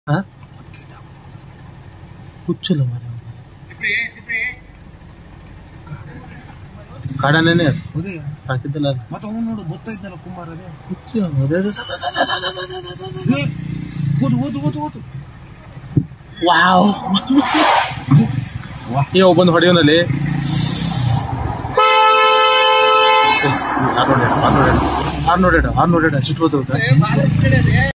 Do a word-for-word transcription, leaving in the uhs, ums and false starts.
हाँ ಹುಚ್ಚಲ್ಲ ಮಾರ ಕಾಡನೇನೆ ಸಾಕಿದ್ದಲ್ಲ ಮತ್ತೆ ಅವನು ನೋಡು ಗೊತ್ತಾಯ್ತಲ್ಲ ಕುಮಾರ್ ಅದೇ ಹುಚ್ಚು ಅದೇ ಓದು ಓದು ಓದು ಓದು ವಾವ್ ಈ ಒಬ್ಬಂದು ಹೊಡೆಯೋನಲ್ಲಿ ಆರ್ನೂರ ಆರ್ನೂರ ಆರ್ನೂರ ಸಿಟ್ಟು ಹೋಗ್ತದೆ